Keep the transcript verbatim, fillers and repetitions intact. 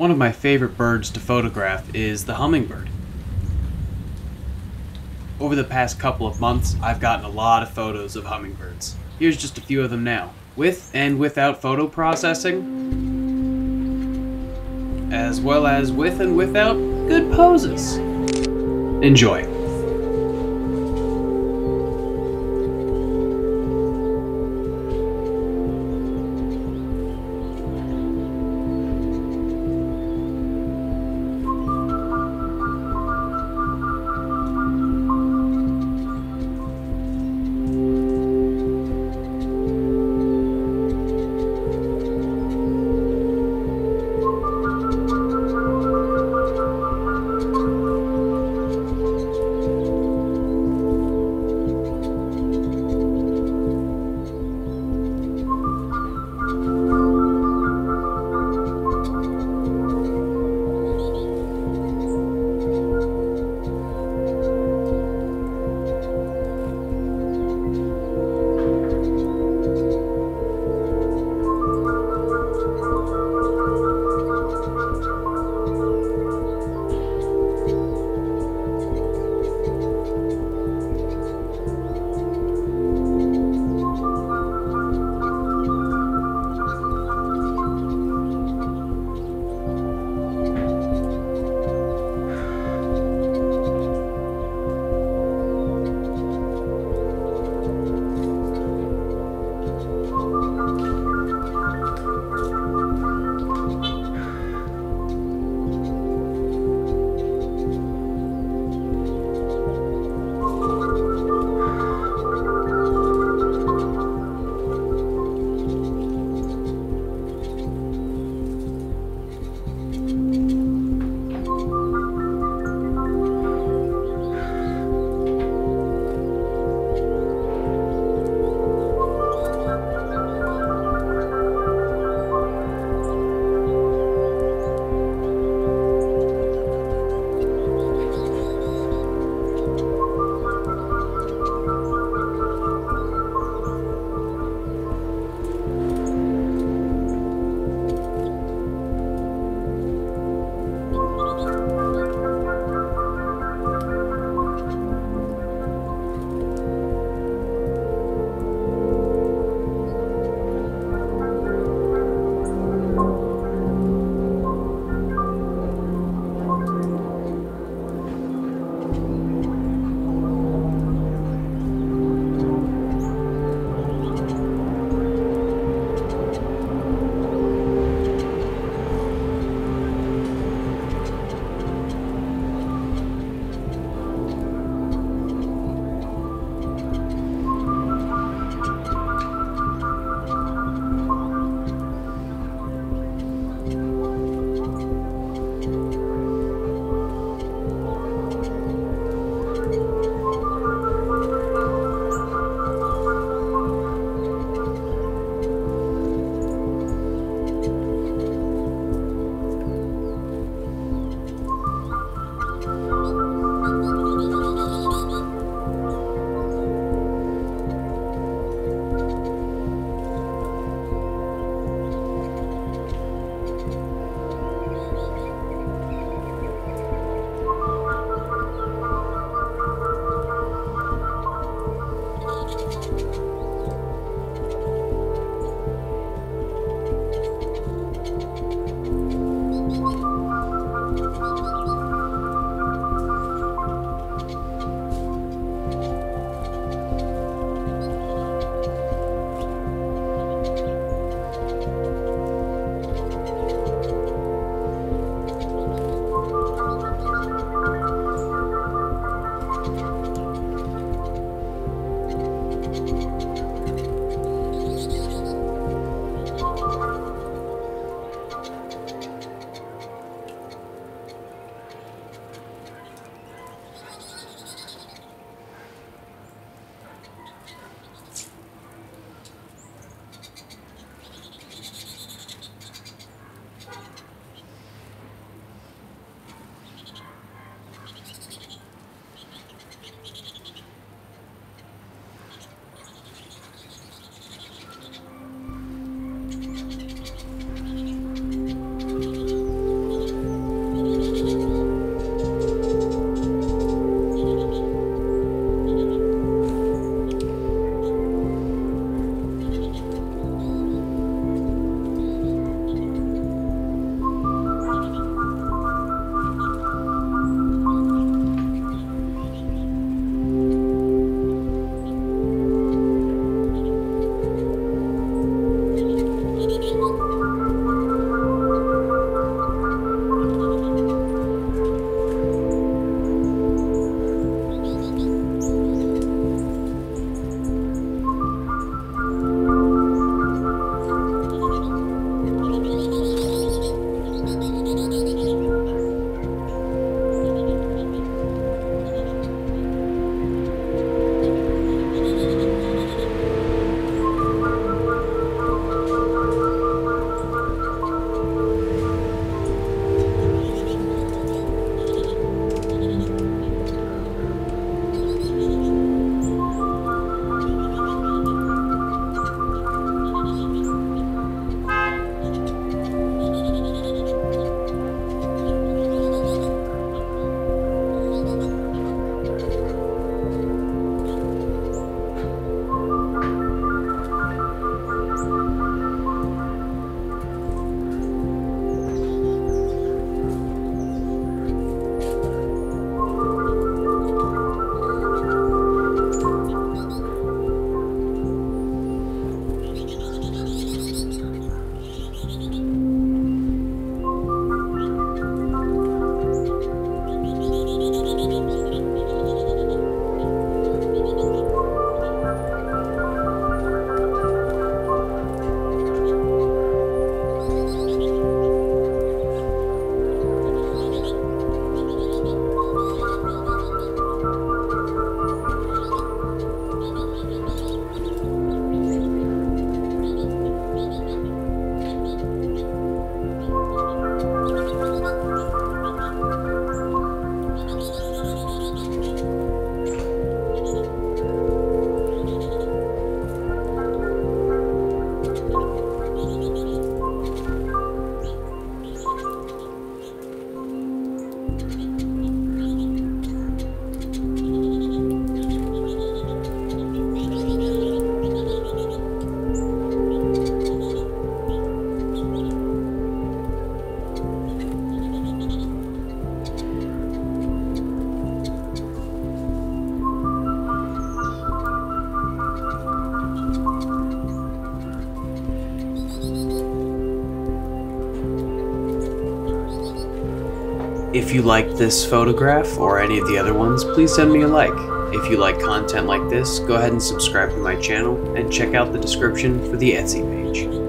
One of my favorite birds to photograph is the hummingbird. Over the past couple of months, I've gotten a lot of photos of hummingbirds. Here's just a few of them now, with and without photo processing, as well as with and without good poses. Enjoy. If you liked this photograph or any of the other ones, please send me a like. If you like content like this, go ahead and subscribe to my channel and check out the description for the Etsy page.